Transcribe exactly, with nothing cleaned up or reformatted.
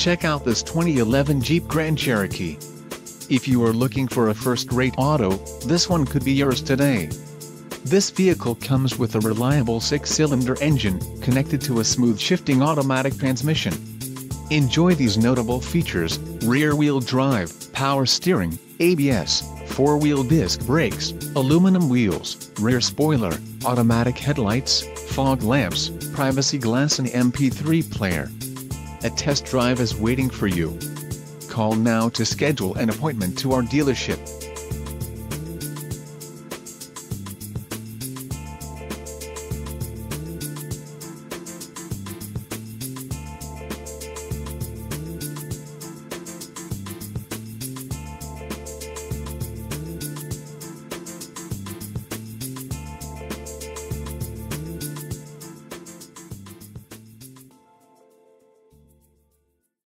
Check out this twenty eleven Jeep Grand Cherokee. If you are looking for a first-rate auto, this one could be yours today. This vehicle comes with a reliable six-cylinder engine, connected to a smooth shifting automatic transmission. Enjoy these notable features: rear-wheel drive, power steering, A B S, four-wheel disc brakes, aluminum wheels, rear spoiler, automatic headlights, fog lamps, privacy glass and M P three player. A test drive is waiting for you. Call now to schedule an appointment to our dealership.